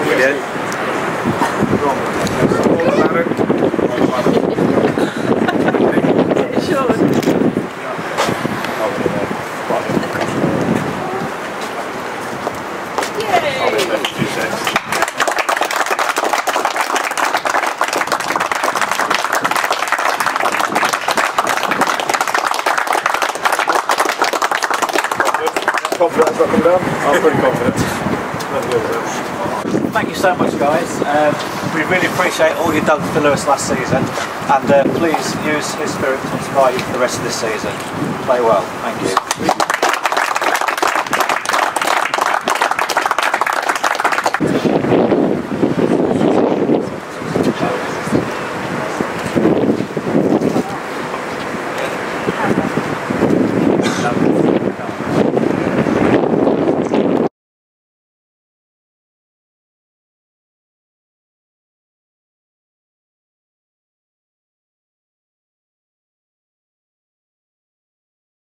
Brilliant. Confident as that come down? I'm pretty confident. Thank you so much, guys. We really appreciate all you've done for Lewis last season, and please use his spirit to inspire you for the rest of this season. Play well. Thank you.